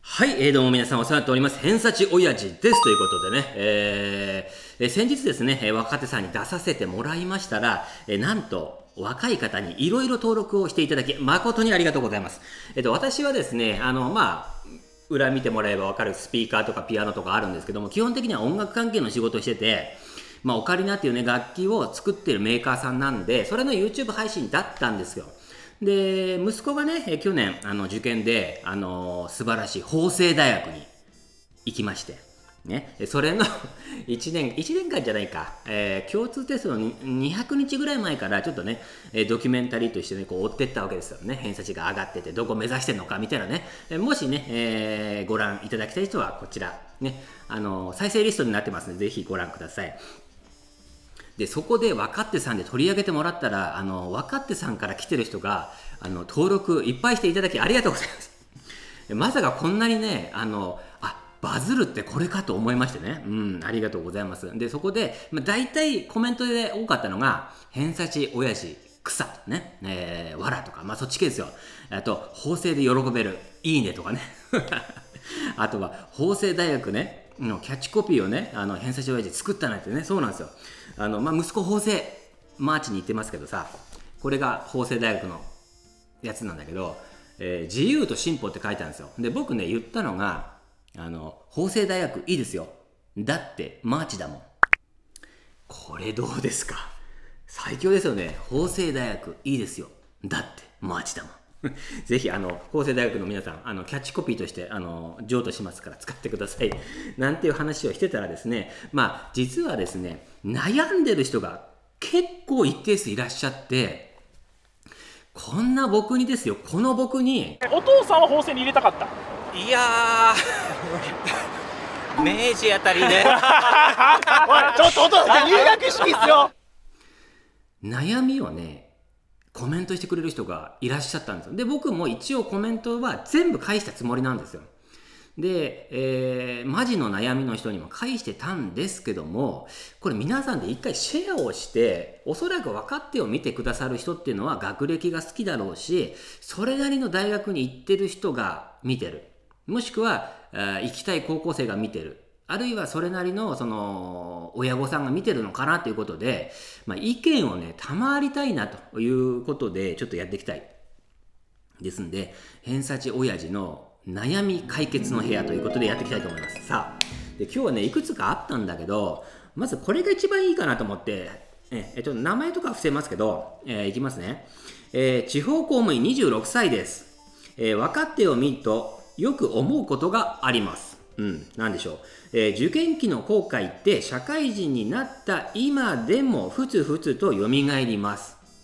はい、どうも皆さんお世話になっております。偏差値親父です。ということでね、先日ですね、若手さんに出させてもらいましたら、なんと、若い方にいろいろ登録をしていただき、誠にありがとうございます。私はですね、裏見てもらえばわかるスピーカーとかピアノとかあるんですけども、基本的には音楽関係の仕事をしてて、オカリナっていうね、楽器を作ってるメーカーさんなんで、それの YouTube 配信だったんですよ。で、息子がね、去年、受験で、素晴らしい法政大学に行きまして、ね、それの1年間じゃないか、共通テストの200日ぐらい前からちょっとね、ドキュメンタリーとしてね、こう追ってったわけですよね。偏差値が上がってて、どこ目指してんのかみたいなね。もしね、ご覧いただきたい人はこちら、ね、再生リストになってますので、ぜひご覧ください。で、そこで若手さんで取り上げてもらったら、若手さんから来てる人が、登録いっぱいしていただきありがとうございます。まさかこんなにね、バズるってこれかと思いましてね。ありがとうございます。で、そこで、大体コメントで多かったのが、偏差値親父、草とね、わらとか、そっち系ですよ。あと、法政で喜べる、いいねとかね。あとは、法政大学ね、のキャッチコピーをね、偏差値親父作ったなんてね、そうなんですよ。息子法政、マーチに行ってますけどさ、これが法政大学のやつなんだけど、自由と進歩って書いてあるんですよ。で、僕ね、言ったのが、法政大学いいですよ。だって、マーチだもん。これどうですか？最強ですよね。法政大学いいですよ。だって、マーチだもん。ぜひ、法政大学の皆さん、キャッチコピーとして、譲渡しますから使ってください。なんていう話をしてたらですね、実はですね、悩んでる人が結構一定数いらっしゃって、こんな僕にですよ、この僕に。 お父さんは法政に入れたかった？ いやー、明治あたりで。 おい、ちょっとお父さん、入学式っすよ。 悩みをね、コメントしてくれる人がいらっしゃったんですよ。で、僕も一応コメントは全部返したつもりなんですよ。で、マジの悩みの人にも返してたんですけども、これ皆さんで一回シェアをして、おそらく分かってを見てくださる人っていうのは学歴が好きだろうし、それなりの大学に行ってる人が見てる。もしくは、行きたい高校生が見てる。あるいはそれなりのその親御さんが見てるのかなということで、意見をね、賜りたいなということでちょっとやっていきたいですんで、偏差値親父の悩み解決の部屋ということでやっていきたいと思います。さあ、で今日はね、いくつかあったんだけど、まずこれが一番いいかなと思って、名前とかは伏せますけど、いきますね。地方公務員26歳です。分かってを見るとよく思うことがあります。何でしょう。受験期の後悔って社会人になった今でもふつふつと蘇ります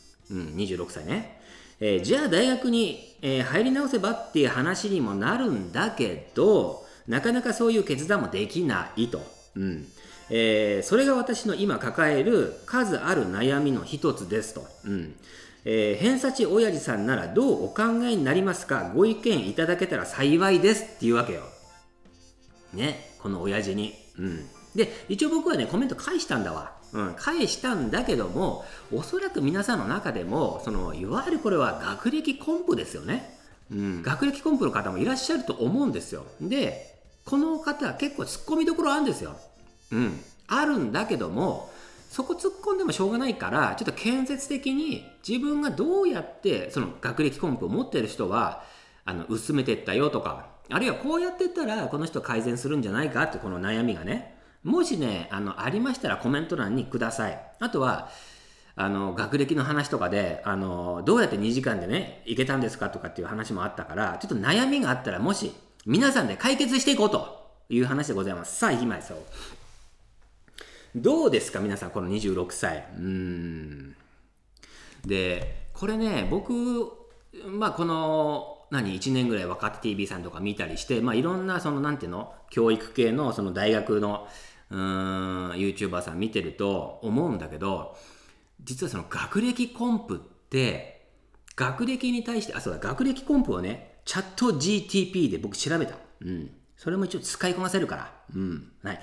。26歳ね。じゃあ大学に、入り直せばっていう話にもなるんだけど、なかなかそういう決断もできないと。それが私の今抱える数ある悩みの一つですと。偏差値親父さんならどうお考えになりますか？ご意見いただけたら幸いですっていうわけよ。ね、この親父に。で、一応僕はね、コメント返したんだわ。返したんだけども、おそらく皆さんの中でも、いわゆるこれは学歴コンプですよね。学歴コンプの方もいらっしゃると思うんですよ。で、この方は結構突っ込みどころあるんですよ。あるんだけども、そこ突っ込んでもしょうがないから、ちょっと建設的に自分がどうやって、その学歴コンプを持っている人は、薄めていったよとか、あるいはこうやっていったらこの人改善するんじゃないかってこの悩みがね、もしね、ありましたらコメント欄にください。あとは、学歴の話とかで、どうやって2時間でね、いけたんですかとかっていう話もあったから、ちょっと悩みがあったらもし、皆さんで解決していこうという話でございます。さあ、行きましょう。どうですか皆さん、この26歳。で、これね、僕、この、1年ぐらい若手 TV さんとか見たりして、いろんな、なんていうの、教育系の、大学の、YouTuber さん見てると思うんだけど、実はその学歴コンプって、学歴に対して、そうだ、学歴コンプをね、チャット GTP で僕調べた。それも一応使いこなせるから。はい。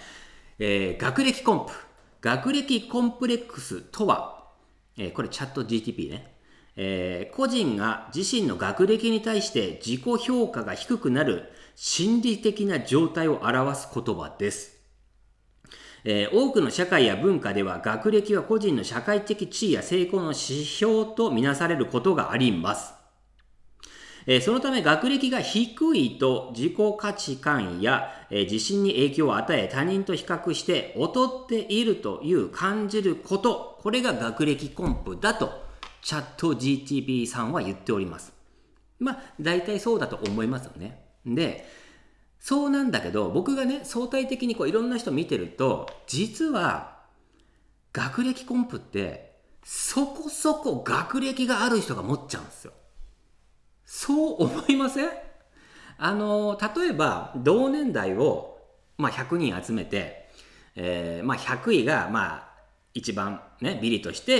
学歴コンプ。学歴コンプレックスとは、これチャット GTP ね。 個人が自身の学歴に対して自己評価が低くなる心理的な状態を表す言葉です。多くの社会や文化では学歴は個人の社会的地位や成功の指標とみなされることがあります。そのため学歴が低いと自己価値観や自信に影響を与え、他人と比較して劣っているという感じること、これが学歴コンプだとチャット GTP さんは言っております。まあ大体そうだと思いますよね。で、そうなんだけど、僕がね相対的にいろんな人見てると、実は学歴コンプってそこそこ学歴がある人が持っちゃうんですよ。そう思いません？例えば同年代を、100人集めて、100位が一番ねビリとして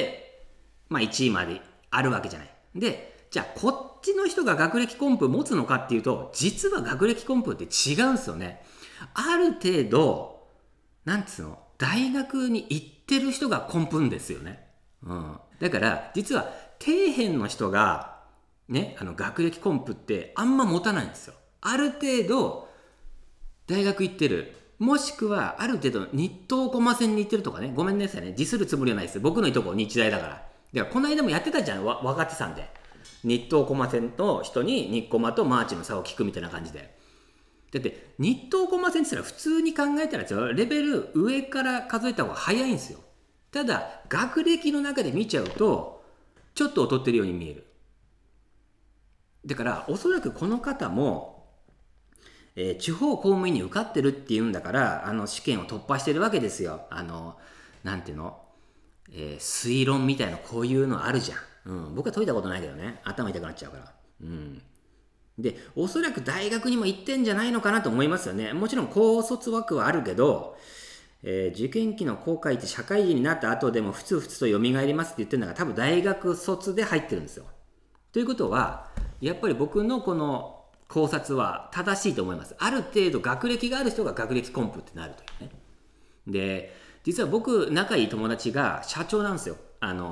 、1位まであるわけじゃない。で、じゃあこっちの人が学歴コンプ持つのかっていうと、実は学歴コンプって違うんですよね。ある程度大学に行ってる人がコンプんですよね。だから実は底辺の人がね、学歴コンプってあんま持たないんですよ。ある程度大学行ってる、もしくはある程度日東駒線に行ってるとかね、ごめんなさいね、ディスるつもりはないです。僕のいとこ日大だから。ではこの間もやってたじゃん、若手さんで。日東駒線の人に日駒とマーチの差を聞くみたいな感じで。だって日東駒線って言ったら普通に考えたらレベル上から数えた方が早いんですよ。ただ学歴の中で見ちゃうとちょっと劣ってるように見える。だからおそらくこの方も、地方公務員に受かってるっていうんだから試験を突破してるわけですよ。なんていうの、推論みたいなこういうのあるじゃん。僕は解いたことないけどね、頭痛くなっちゃうから。で、おそらく大学にも行ってんじゃないのかなと思いますよね。もちろん高卒枠はあるけど、受験期の後悔って社会人になった後でもふつふつと蘇りますって言ってるんだから、多分大学卒で入ってるんですよ。ということはやっぱり僕のこの考察は正しいと思います。ある程度学歴がある人が学歴コンプってなるというね。で、実は僕仲いい友達が社長なんですよ。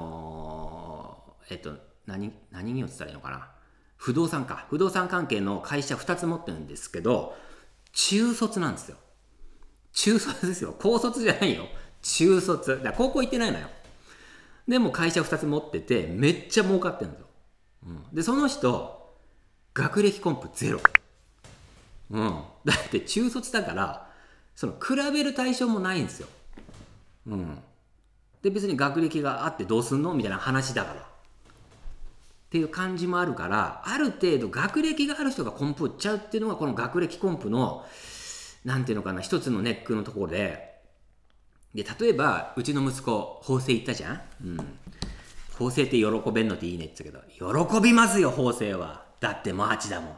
何業って言ったらいいのかな、不動産関係の会社2つ持ってるんですけど、中卒なんですよ。中卒ですよ。高卒じゃないよ、中卒だから高校行ってないのよ。でも会社2つ持っててめっちゃ儲かってるんですよ。でその人学歴コンプゼロ。だって中卒だから比べる対象もないんですよ。で別に学歴があってどうすんのみたいな話だからっていう感じもあるから、ある程度学歴がある人がコンプっちゃうっていうのがこの学歴コンプのなんていうのかな、一つのネックのところで、例えばうちの息子法政行ったじゃん。法政って喜べんのっていいねって言ったけど、喜びますよ法政は。だってマーチだも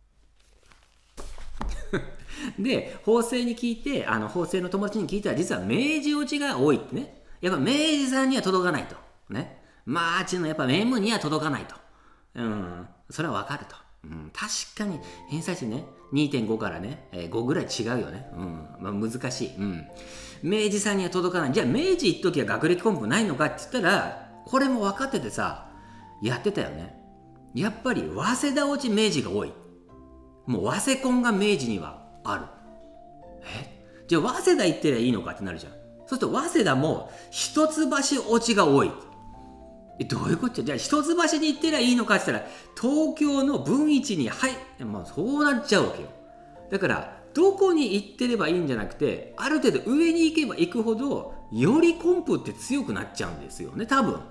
んで法政に聞いて、法政の友達に聞いたら、実は明治落ちが多いってね。やっぱ明治さんには届かないとね、マーチのやっぱメムには届かないと。それは分かると。確かに偏差値ね 2.5 からね、5ぐらい違うよね。難しい。明治さんには届かない。じゃあ明治行っときは学歴コンプないのかって言ったら、これも分かっててさやってたよね。やっぱり早稲田落ち明治が多い。もう早稲コンが明治にはある。じゃあ早稲田行ってりゃいいのかってなるじゃん。そうすると早稲田も一橋落ちが多い。どういうこと？じゃあ一橋に行ってりゃいいのかって言ったら、東京の文一にそうなっちゃうわけよ。だからどこに行ってればいいんじゃなくて、ある程度上に行けば行くほどよりコンプって強くなっちゃうんですよね、多分。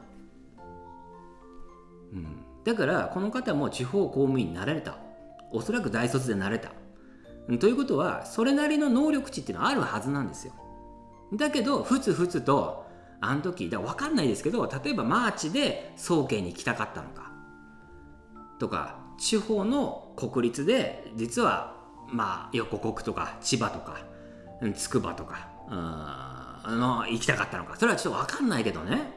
だからこの方も地方公務員になられた。おそらく大卒でなれた。ということはそれなりの能力値っていうのはあるはずなんですよ。だけどふつふつと時分かんないですけど、例えばマーチで総研に来たかったのかとか、地方の国立で実は横国とか千葉とか筑波とか行きたかったのか、それはちょっと分かんないけどね。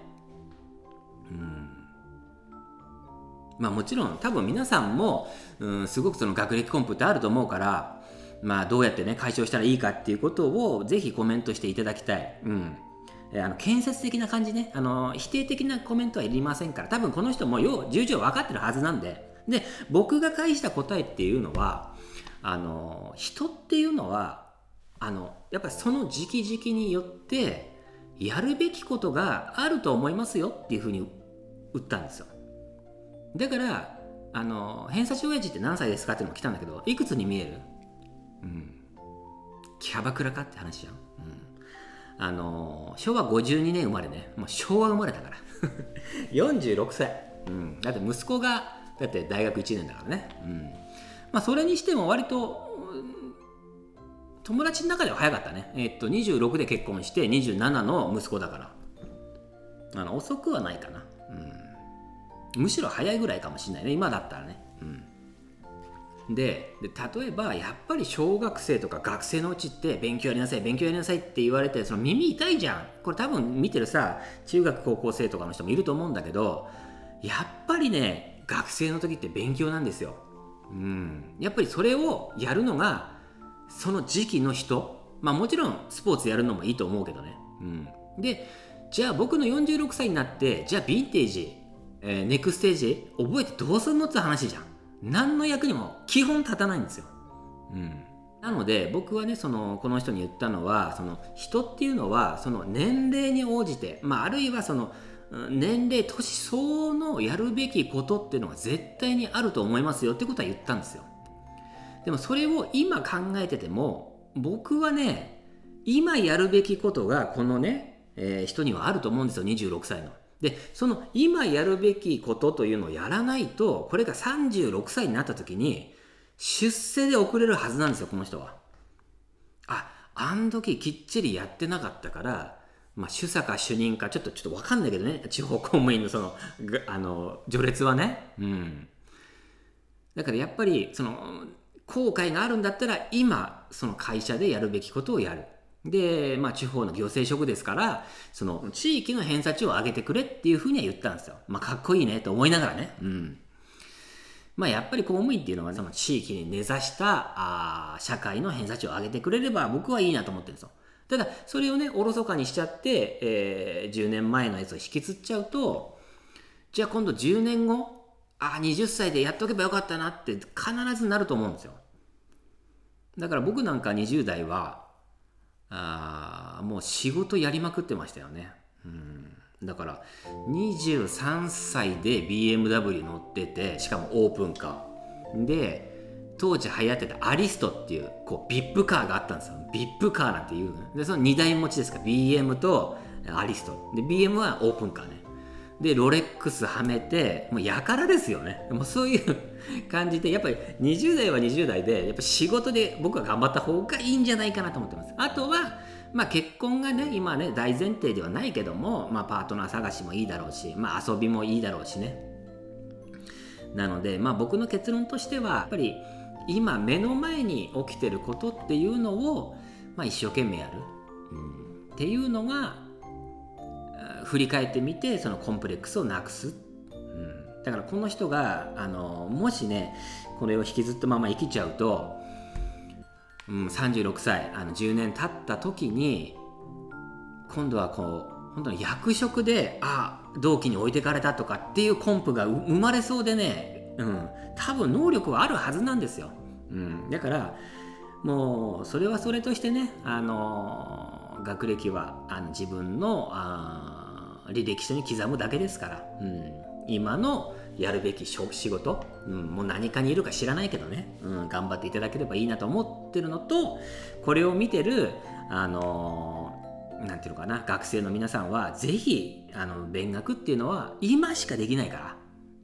もちろん多分皆さんもすごくその学歴コンプってあると思うから、どうやってね解消したらいいかっていうことをぜひコメントしていただきたい。 建設的な感じね、否定的なコメントはいりませんから、多分この人も重々分かってるはずなんで、僕が返した答えっていうのは、人っていうのはやっぱりその時期時期によってやるべきことがあると思いますよっていうふうに言ったんですよ。だから偏差値親父って何歳ですかっていうのも来たんだけど、いくつに見える？キャバクラかって話じゃん。昭和52年生まれね、もう昭和生まれだから46歳、だって息子がだって大学1年だからね、それにしても割と友達の中では早かったね。26で結婚して27の息子だから遅くはないかな、むしろ早いぐらいかもしれないね、今だったらね。で例えばやっぱり小学生とか学生のうちって勉強やりなさい勉強やりなさいって言われて、その耳痛いじゃん。これ多分見てるさ中学高校生とかの人もいると思うんだけど、やっぱりね学生の時って勉強なんですよ。やっぱりそれをやるのがその時期の人、もちろんスポーツやるのもいいと思うけどね。でじゃあ僕の46歳になってじゃあヴィンテージ、ネクステージ覚えてどうすんのって話じゃん。何の役にも基本立たないんですよ。なので僕はねこの人に言ったのは、その人っていうのはその年齢に応じて、あるいはその年齢年相応のやるべきことっていうのが絶対にあると思いますよってことは言ったんですよ。でもそれを今考えてても僕はね今やるべきことがこのね、人にはあると思うんですよ、26歳の。でその今やるべきことというのをやらないと、これが36歳になった時に出世で遅れるはずなんですよ、この人は。あん時きっちりやってなかったから、主査か主任かちょっと分かんないけどね、地方公務員の序列はね。だからやっぱり後悔があるんだったら今その会社でやるべきことをやる。で地方の行政職ですから、その地域の偏差値を上げてくれっていうふうには言ったんですよ。かっこいいねと思いながらね。やっぱり公務員っていうのはその地域に根ざした社会の偏差値を上げてくれれば僕はいいなと思ってるんですよ。ただそれをねおろそかにしちゃって、10年前のやつを引きずっちゃうと、じゃあ今度10年後20歳でやっとけばよかったなって必ずなると思うんですよ。だから僕なんか20代はもう仕事やりまくってましたよね。だから23歳で BMW 乗ってて、しかもオープンカーで、当時流行ってたアリストっていうビップカーがあったんですよ。ビップカーなんていうで、その2台持ちですから BM とアリストで、 BM はオープンカーね。でロレックスはめて、もうやからですよね。もうそういう感じで、やっぱり20代は20代でやっぱ仕事で僕は頑張った方がいいんじゃないかなと思ってます。あとは結婚がね今ね大前提ではないけども、パートナー探しもいいだろうし、遊びもいいだろうしね。なので僕の結論としては、やっぱり今目の前に起きてることっていうのを一生懸命やる、っていうのが振り返ってみてそのコンプレックスをなくす。だからこの人がもしねこれを引きずったまま生きちゃうと、36歳10年経った時に今度は本当に役職で同期に置いてかれたとかっていうコンプが生まれそうでね、多分能力はあるはずなんですよ。だからもうそれはそれとしてね、学歴は自分の履歴書に刻むだけですから、今のやるべき仕事、もう何かにいるか知らないけどね、頑張っていただければいいなと思ってるのと、これを見てるなんていうのかな、学生の皆さんはぜひ勉学っていうのは今しかできないから、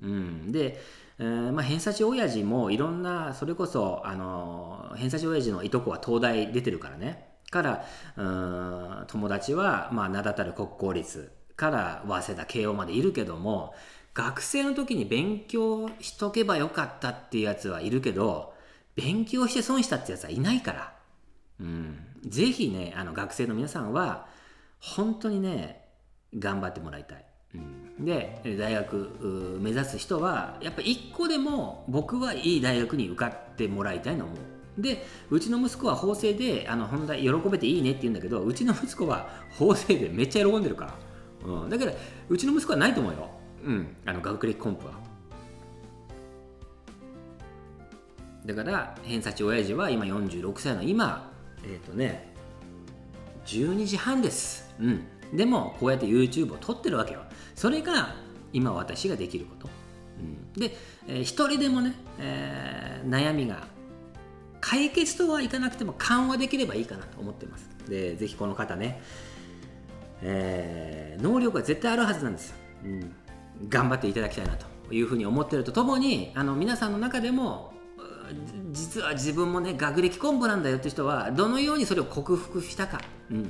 で、偏差値親父もいろんな、それこそ偏差値親父のいとこは東大出てるからね、から友達は名だたる国公立から早稲田慶応までいるけども、学生の時に勉強しとけばよかったっていうやつはいるけど、勉強して損したってやつはいないから、ぜひね学生の皆さんは本当にね頑張ってもらいたい。で大学目指す人はやっぱ一個でも僕はいい大学に受かってもらいたいの思う。 でうちの息子は法政で本題喜べていいねって言うんだけど、うちの息子は法政でめっちゃ喜んでるから、だからうちの息子はないと思うよ、学歴コンプは。だから偏差値親父は今46歳の今12時半です、でもこうやって YouTube を撮ってるわけよ。それが今私ができること、で、一人でもね、悩みが解決とはいかなくても緩和できればいいかなと思ってます。でぜひこの方ね、能力が絶対あるはずなんですよ、頑張っていただきたいなというふうに思っているとともに、皆さんの中でも実は自分もね学歴コンプなんだよって人はどのようにそれを克服したか、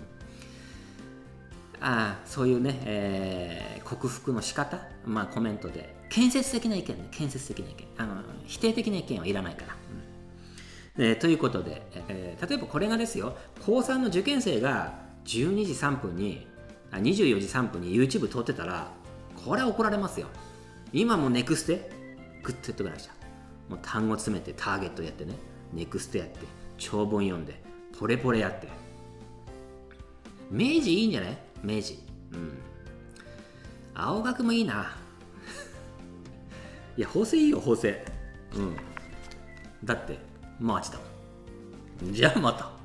そういうね、克服の仕方、コメントで建設的な意見ね、建設的な意見、否定的な意見はいらないから、ということで、例えばこれがですよ、高3の受験生が12時3分に24時3分に YouTube 撮ってたらこれは怒られますよ。今もネクステグッとやってください。もう単語詰めてターゲットやってね、ネクストやって長文読んでポレポレやって、明治いいんじゃない？明治、青学もいいな。いや法政いいよ法政、だってマーチだもん。じゃあまた。